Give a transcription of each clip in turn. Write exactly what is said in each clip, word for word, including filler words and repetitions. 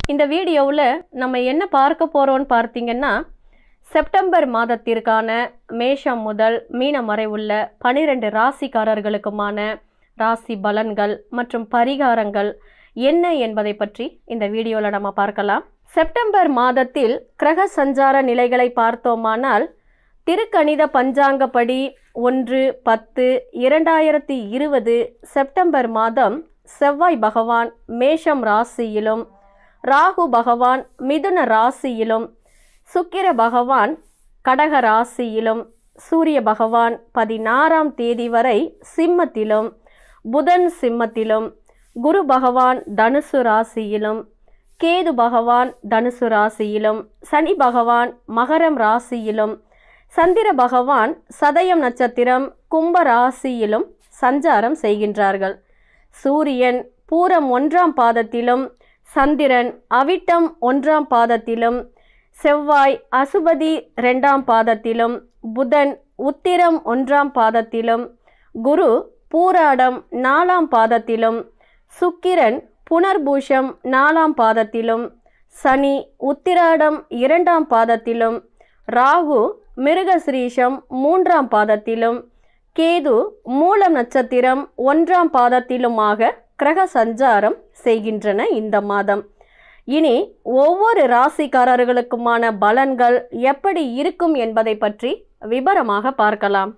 இந்த வீடியோவில் நம்ம என்ன பார்க்க போகிறோம்னு பார்த்தீங்கன்னா, செப்டம்பர் மாதத்திற்கான மேஷம் முதல் மீனம் வரை உள்ள பனிரெண்டு ராசிக்காரர்களுக்குமான ராசி பலன்கள் மற்றும் பரிகாரங்கள் என்ன என்பதை பற்றி இந்த வீடியோவில் நம்ம பார்க்கலாம். செப்டம்பர் மாதத்தில் கிரக சஞ்சார நிலைகளை பார்த்தோமானால், திருக்கணித பஞ்சாங்கப்படி ஒன்று பத்து இரண்டாயிரத்தி இருபது செப்டம்பர் மாதம் செவ்வாய் பகவான் மேஷம் ராசியிலும், ராகு பகவான் மிதுன ராசியிலும், சுக்கிர பகவான் கடக ராசியிலும், சூரிய பகவான் பதினாறாம் தேதி வரை சிம்மத்திலும், புதன் சிம்மத்திலும், குரு பகவான் தனுசு ராசியிலும், கேது பகவான் தனுசு ராசியிலும், சனி பகவான் மகரம் ராசியிலும், சந்திர பகவான் சதயம் நட்சத்திரம் கும்ப ராசியிலும் சஞ்சாரம் செய்கின்றார்கள். சூரியன் பூரம் ஒன்றாம் பாதத்திலும், சந்திரன் அவிட்டம் ஒன்றாம் பாதத்திலும், செவ்வாய் அசுபதி இரண்டாம் பாதத்திலும், புதன் உத்திரம் ஒன்றாம் பாதத்திலும், குரு பூராடம் நாலாம் பாதத்திலும், சுக்கிரன் புனர்பூஷம் நாலாம் பாதத்திலும், சனி உத்திராடம் இரண்டாம் பாதத்திலும், ராகு மிருகசிரீஷம் மூன்றாம் பாதத்திலும், கேது மூலம் நட்சத்திரம் ஒன்றாம் பாதத்திலுமாக கிரக சஞ்சாரம் செய்கின்றன இந்த மாதம். இனி ஒவ்வொரு ராசிக்காரர்களுக்குமான பலன்கள் எப்படி இருக்கும் என்பதை பற்றி விபரமாக பார்க்கலாம்.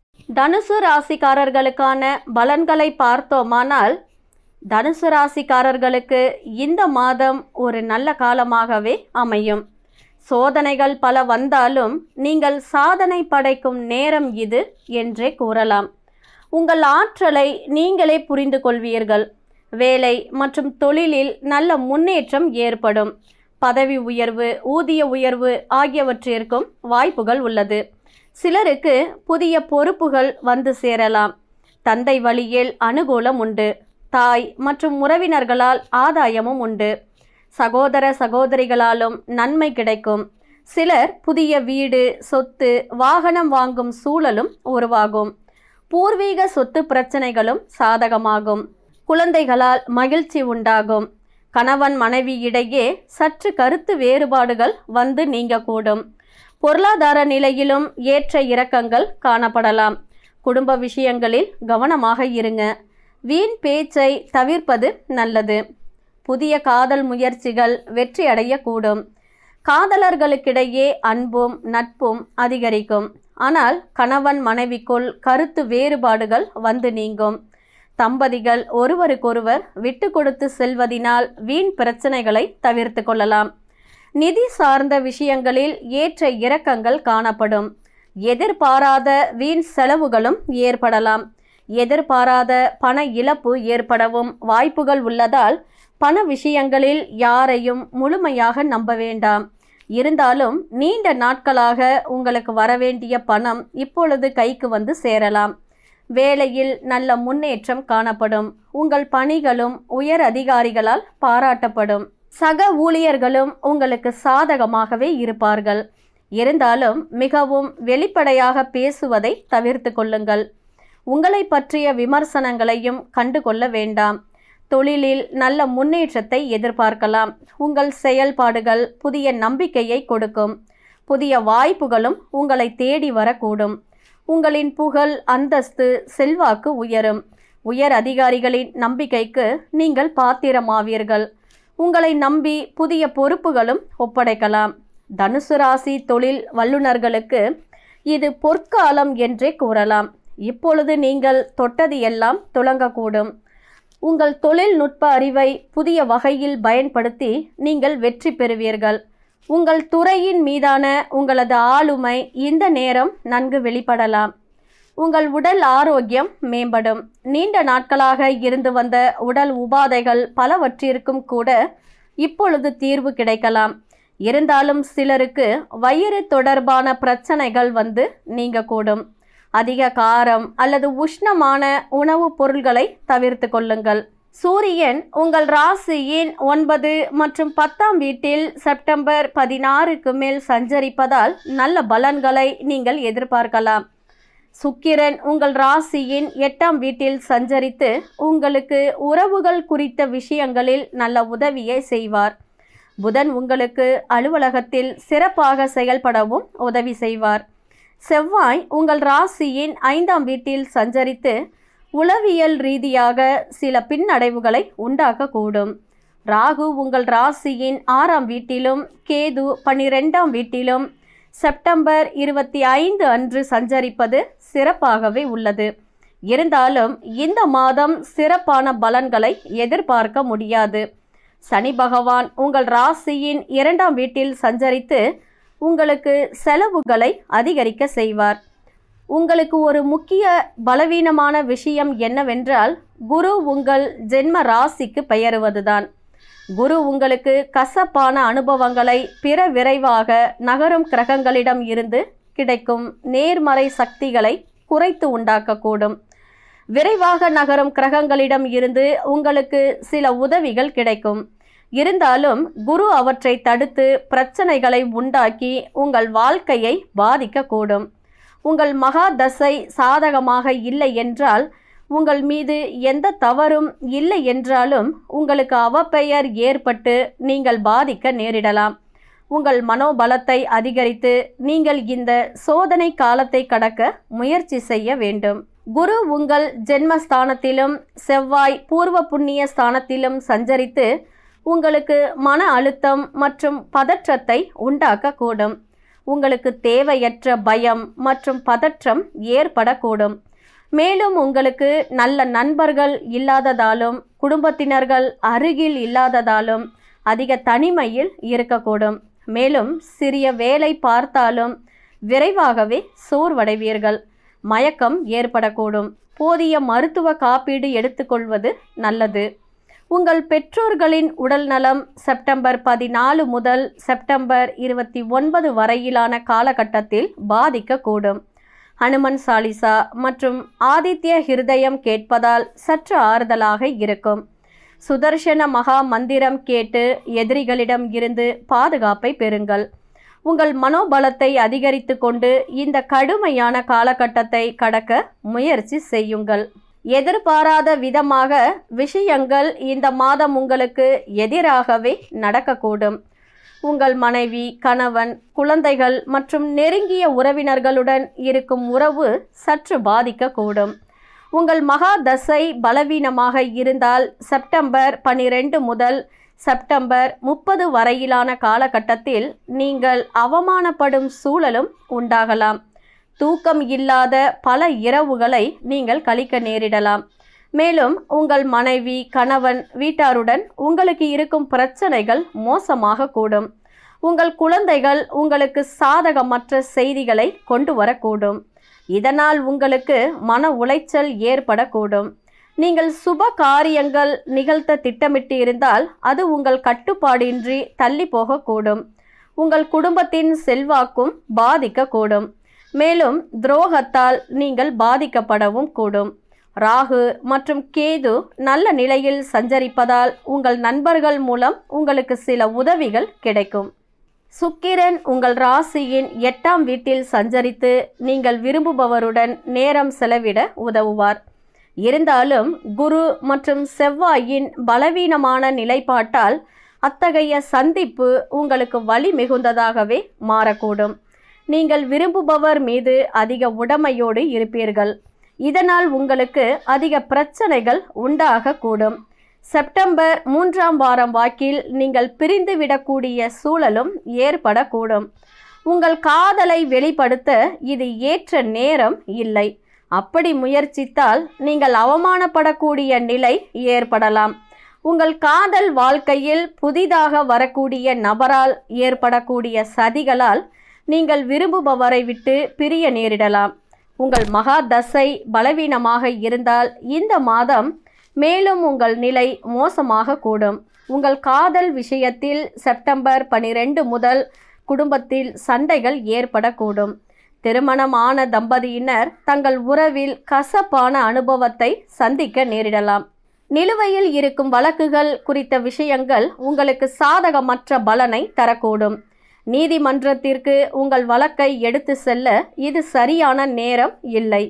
தனுசு ராசிக்காரர்களுக்கான பலன்களை பார்த்தோமானால், தனுசு ராசிக்காரர்களுக்கு இந்த மாதம் ஒரு நல்ல காலமாகவே அமையும். சோதனைகள் பல வந்தாலும் நீங்கள் சாதனை படைக்கும் நேரம் இது என்றே கூறலாம். உங்கள் ஆற்றலை நீங்களே புரிந்து கொள்வீர்கள். வேலை மற்றும் தொழிலில் நல்ல முன்னேற்றம் ஏற்படும். பதவி உயர்வு, ஊதிய உயர்வு ஆகியவற்றிற்கும் வாய்ப்புகள் உள்ளது. சிலருக்கு புதிய பொறுப்புகள் வந்து சேரலாம். தந்தை வழியில் அனுகூலம் உண்டு. தாய் மற்றும் உறவினர்களால் ஆதாயமும் உண்டு. சகோதர சகோதரிகளாலும் நன்மை கிடைக்கும். சிலர் புதிய வீடு, சொத்து, வாகனம் வாங்கும் சூழலும் உருவாகும். பூர்வீக சொத்து பிரச்சனைகளும் சாதகமாகும். குழந்தைகளால் மகிழ்ச்சி உண்டாகும். கணவன் மனைவி இடையே சற்று கருத்து வேறுபாடுகள் வந்து நீங்கக்கூடும். பொருளாதார நிலையிலும் ஏற்ற இறக்கங்கள் காணப்படலாம். குடும்ப விஷயங்களில் கவனமாக இருங்க. வீண் பேச்சை தவிர்ப்பது நல்லது. புதிய காதல் முயற்சிகள் வெற்றி அடையக்கூடும். காதலர்களுக்கிடையே அன்பும் நட்பும் அதிகரிக்கும். ஆனால் கணவன் மனைவிக்குள் கருத்து வேறுபாடுகள் வந்து நீங்கும். தம்பதிகள் ஒருவருக்கொருவர் விட்டு கொடுத்து செல்வதினால் வீண் பிரச்சனைகளை தவிர்த்து கொள்ளலாம். நிதி சார்ந்த விஷயங்களில் ஏற்ற இறக்கங்கள் காணப்படும். எதிர்பாராத வீண் செலவுகளும் ஏற்படலாம். எதிர்பாராத பண இழப்பு ஏற்படவும் வாய்ப்புகள் உள்ளதால் பண விஷயங்களில் யாரையும் முழுமையாக நம்ப வேண்டாம். இருந்தாலும் நீண்ட நாட்களாக உங்களுக்கு வரவேண்டிய பணம் இப்பொழுது கைக்கு வந்து சேரலாம். வேலையில் நல்ல முன்னேற்றம் காணப்படும். உங்கள் பணிகளும் உயர் அதிகாரிகளால் பாராட்டப்படும். சக ஊழியர்களும் உங்களுக்கு சாதகமாகவே இருப்பார்கள். இருந்தாலும் மிகவும் வெளிப்படையாக பேசுவதை தவிர்த்து கொள்ளுங்கள். உங்களை பற்றிய விமர்சனங்களையும் கண்டுகொள்ள வேண்டாம். தொழிலில் நல்ல முன்னேற்றத்தை எதிர்பார்க்கலாம். உங்கள் செயல்பாடுகள் புதிய நம்பிக்கையை கொடுக்கும். புதிய வாய்ப்புகளும் உங்களை தேடி வரக்கூடும். உங்களின் புகழ், அந்தஸ்து, செல்வாக்கு உயரும். உயர் அதிகாரிகளின் நம்பிக்கைக்கு நீங்கள் பாத்திரமாவீர்கள். உங்களை நம்பி புதிய பொறுப்புகளும் ஒப்படைக்கலாம். தனுசு ராசி தொழில் வல்லுநர்களுக்கு இது பொற்காலம் என்றே கூறலாம். இப்பொழுது நீங்கள் தொட்டது எல்லாம் துலங்கக்கூடும். உங்கள் தொழில்நுட்ப அறிவை புதிய வகையில் பயன்படுத்தி நீங்கள் வெற்றி பெறுவீர்கள். உங்கள் துறையின் மீதான உங்களது ஆளுமை இந்த நேரம் நன்கு வெளிப்படலாம். உங்கள் உடல் ஆரோக்கியம் மேம்படும். நீண்ட நாட்களாக இருந்து வந்த உடல் உபாதைகள் பலவற்றிற்கும் கூட இப்பொழுது தீர்வு கிடைக்கலாம். இருந்தாலும் சிலருக்கு வயிறு தொடர்பான பிரச்சனைகள் வந்து நீங்கக்கூடும். அதிக காரம் அல்லது உஷ்ணமான உணவுப் பொருள்களை தவிர்த்து கொள்ளுங்கள். சூரியன் உங்கள் ராசியின் ஒன்பது மற்றும் பத்தாம் வீட்டில் செப்டம்பர் பதினாறுக்கு மேல் சஞ்சரிப்பதால் நல்ல பலன்களை நீங்கள் எதிர்பார்க்கலாம். சுக்கிரன் உங்கள் ராசியின் எட்டாம் வீட்டில் சஞ்சரித்து உங்களுக்கு உறவுகள் குறித்த விஷயங்களில் நல்ல உதவியை செய்வார். புதன் உங்களுக்கு அலுவலகத்தில் சிறப்பாக செயல்படவும் உதவி செய்வார். செவ்வாய் உங்கள் ராசியின் ஐந்தாம் வீட்டில் சஞ்சரித்து உளவியல் ரீதியாக சில பின்னடைவுகளை உண்டாக்கக்கூடும். ராகு உங்கள் ராசியின் ஆறாம் வீட்டிலும் கேது பன்னிரெண்டாம் வீட்டிலும் செப்டம்பர் இருபத்தி ஐந்து அன்று சஞ்சரிப்பது சிறப்பாகவே உள்ளது. இருந்தாலும் இந்த மாதம் சிறப்பான பலன்களை எதிர்பார்க்க முடியாது. சனி பகவான் உங்கள் ராசியின் இரண்டாம் வீட்டில் சஞ்சரித்து உங்களுக்கு செலவுகளை அதிகரிக்க செய்வார். உங்களுக்கு ஒரு முக்கிய பலவீனமான விஷயம் என்னவென்றால் குரு உங்கள் ஜென்ம ராசிக்கு பெயருவதுதான். குரு உங்களுக்கு கசப்பான அனுபவங்களை பிற விரைவாக நகரும் கிரகங்களிடம் இருந்து கிடைக்கும் நேர்மறை சக்திகளை குறைத்து உண்டாக்கக்கூடும். விரைவாக நகரும் கிரகங்களிடம் இருந்து உங்களுக்கு சில உதவிகள் கிடைக்கும். இருந்தாலும் குரு அவற்றை தடுத்து பிரச்சனைகளை உண்டாக்கி உங்கள் வாழ்க்கையை பாதிக்கக்கூடும். உங்கள் மகா தசை சாதகமாக இல்லை என்றால், உங்கள் மீது எந்த தவறும் இல்லை என்றாலும் உங்களுக்கு அவப்பெயர் ஏற்பட்டு நீங்கள் பாதிக்க நேரிடலாம். உங்கள் மனோபலத்தை அதிகரித்து நீங்கள் இந்த சோதனை காலத்தை கடக்க முயற்சி செய்ய வேண்டும். குரு உங்கள் ஜென்மஸ்தானத்திலும் செவ்வாய் பூர்வ புண்ணிய ஸ்தானத்திலும் சஞ்சரித்து உங்களுக்கு மன அழுத்தம் மற்றும் பதற்றத்தை உண்டாக்கக்கூடும். உங்களுக்கு தேவையற்ற பயம் மற்றும் பதற்றம் ஏற்படக்கூடும். மேலும் உங்களுக்கு நல்ல நண்பர்கள் இல்லாததாலும் குடும்பத்தினர்கள் அருகில் இல்லாததாலும் அதிக தனிமையில் இருக்கக்கூடும். மேலும் சிறிய வேலை பார்த்தாலும் விரைவாகவே சோர்வடைவீர்கள். மயக்கம் ஏற்படக்கூடும். போதிய மருத்துவ காப்பீடு எடுத்துக்கொள்வது நல்லது. உங்கள் பெற்றோர்களின் உடல் நலம் செப்டம்பர் பதினாலு முதல் செப்டம்பர் இருபத்தி ஒன்பது வரையிலான காலகட்டத்தில் பாதிக்கக்கூடும். ஹனுமன் சாலிசா மற்றும் ஆதித்ய ஹிருதயம் கேட்பதால் சற்று ஆறுதலாக இருக்கும். சுதர்சன மகா மந்திரம் கேட்டு எதிரிகளிடம் இருந்து பாதுகாப்பை பெறுங்கள். உங்கள் மனோபலத்தை அதிகரித்து கொண்டு இந்த கடுமையான காலகட்டத்தை கடக்க முயற்சி செய்யுங்கள். எதிர்பாராத விதமாக விஷயங்கள் இந்த மாதம் உங்களுக்கு எதிராகவே நடக்கக்கூடும். உங்கள் மனைவி, கணவன், குழந்தைகள் மற்றும் நெருங்கிய உறவினர்களுடன் இருக்கும் உறவு சற்று பாதிக்கக்கூடும். உங்கள் மகா தசை பலவீனமாக இருந்தால் செப்டம்பர் பன்னிரெண்டு முதல் செப்டம்பர் முப்பது வரையிலான காலகட்டத்தில் நீங்கள் அவமானப்படும் சூழலும் உண்டாகலாம். தூக்கம் இல்லாத பல இரவுகளை நீங்கள் கழிக்க நேரிடலாம். மேலும் உங்கள் மனைவி, கணவன், வீட்டாருடன் உங்களுக்கு இருக்கும் பிரச்சனைகள் மோசமாக கூடும். உங்கள் குழந்தைகள் உங்களுக்கு சாதகமற்ற செய்திகளை கொண்டு வரக்கூடும். இதனால் உங்களுக்கு மன உளைச்சல் ஏற்படக்கூடும். நீங்கள் சுப காரியங்கள் நிகழ்த்த திட்டமிட்டு இருந்தால் அது உங்கள் கட்டுப்பாடின்றி தள்ளி போகக்கூடும். உங்கள் குடும்பத்தின் செல்வாக்கும் பாதிக்கக்கூடும். மேலும் துரோகத்தால் நீங்கள் பாதிக்கப்படவும் கூடும். ராகு மற்றும் கேது நல்ல நிலையில் சஞ்சரிப்பதால் உங்கள் நண்பர்கள் மூலம் உங்களுக்கு சில உதவிகள் கிடைக்கும். சுக்கிரன் உங்கள் ராசியின் எட்டாம் வீட்டில் சஞ்சரித்து நீங்கள் விரும்புபவருடன் நேரம் செலவிட உதவுவார். இருந்தாலும் குரு மற்றும் செவ்வாயின் பலவீனமான நிலைப்பாட்டால் அத்தகைய சந்திப்பு உங்களுக்கு வலி மிகுந்ததாகவே மாறக்கூடும். நீங்கள் விரும்புபவர் மீது அதிக உடைமையோடு இருப்பீர்கள். இதனால் உங்களுக்கு அதிக பிரச்சனைகள் உண்டாகக்கூடும். செப்டம்பர் மூன்றாம் வாரம் வாக்கில் நீங்கள் பிரிந்துவிடக்கூடிய சூழலும் ஏற்படக்கூடும். உங்கள் காதலை வெளிப்படுத்த இது ஏற்ற நேரம் இல்லை. அப்படி முயற்சித்தால் நீங்கள் அவமானப்படக்கூடிய நிலை ஏற்படலாம். உங்கள் காதல் வாழ்க்கையில் புதிதாக வரக்கூடிய நபரால் ஏற்படக்கூடிய சதிகளால் நீங்கள் விரும்புபவரை விட்டு பிரிய நேரிடலாம். உங்கள் மகா தசை பலவீனமாக இருந்தால் இந்த மாதம் மேலும் உங்கள் நிலை மோசமாக கூடும். உங்கள் காதல் விஷயத்தில் செப்டம்பர் பன்னிரெண்டு முதல் குடும்பத்தில் சண்டைகள் ஏற்படக்கூடும். திருமணமான தம்பதியினர் தங்கள் உறவில் கசப்பான அனுபவத்தை சந்திக்க நேரிடலாம். நிலுவையில் இருக்கும் வழக்குகள் குறித்த விஷயங்கள் உங்களுக்கு சாதகமற்ற பலனை தரக்கூடும். நீதிமன்றத்திற்கு உங்கள் வழக்கை எடுத்து செல்ல இது சரியான நேரம் இல்லை.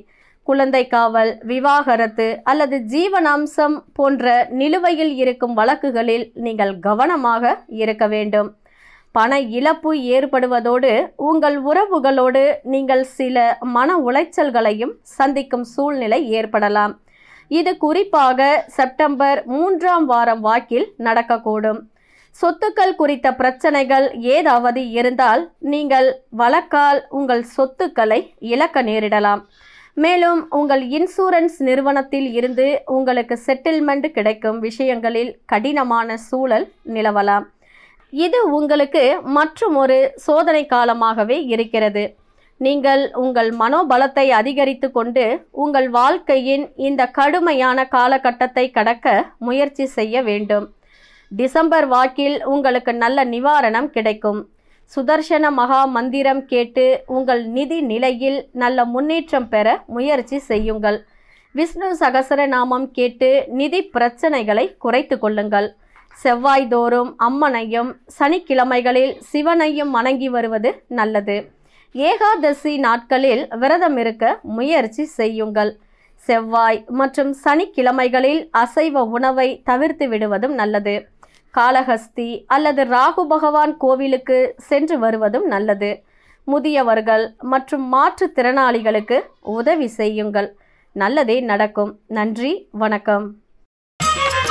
குழந்தை காவல், விவாகரத்து அல்லது ஜீவனாம்சம் போன்ற நிலுவையில் இருக்கும் வழக்குகளில் நீங்கள் கவனமாக இருக்க வேண்டும். பண இழப்பு ஏற்படுவதோடு உங்கள் உறவுகளோடு நீங்கள் சில மன உளைச்சல்களையும் சந்திக்கும் சூழ்நிலை ஏற்படலாம். இது குறிப்பாக செப்டம்பர் மூன்றாம் வாரம் வாக்கில் நடக்கக்கூடும். சொத்துக்கள் குறித்த பிரச்சனைகள் ஏதாவது இருந்தால் நீங்கள் வழக்கால் உங்கள் சொத்துக்களை இழக்க நேரிடலாம். மேலும் உங்கள் இன்சூரன்ஸ் நிறுவனத்தில் இருந்து உங்களுக்கு செட்டில்மெண்ட் கிடைக்கும் விஷயங்களில் கடினமான சூழல் நிலவலாம். இது உங்களுக்கு மற்றும் ஒரு சோதனை காலமாகவே இருக்கிறது. நீங்கள் உங்கள் மனோபலத்தை அதிகரித்து கொண்டு உங்கள் வாழ்க்கையின் இந்த கடுமையான காலகட்டத்தை கடக்க முயற்சி செய்ய வேண்டும். டிசம்பர் வாக்கில் உங்களுக்கு நல்ல நிவாரணம் கிடைக்கும். சுதர்சன மகா மந்திரம் கேட்டு உங்கள் நிதி நிலையில் நல்ல முன்னேற்றம் பெற முயற்சி செய்யுங்கள். விஷ்ணு சகசர நாமம் கேட்டு நிதி பிரச்சனைகளை குறைத்து கொள்ளுங்கள். செவ்வாய்தோறும் அம்மனையும் சனிக்கிழமைகளில் சிவனையும் வணங்கி வருவது நல்லது. ஏகாதசி நாட்களில் விரதம் இருக்க முயற்சி செய்யுங்கள். செவ்வாய் மற்றும் சனிக்கிழமைகளில் அசைவ உணவை தவிர்த்து விடுவதும் நல்லது. காளஹஸ்தி அல்லது ராகு பகவான் கோவிலுக்கு சென்று வருவதும் நல்லது. முதியவர்கள் மற்றும் மாற்றுத்திறனாளிகளுக்கு உதவி செய்யுங்கள். நல்லதே நடக்கும். நன்றி, வணக்கம்.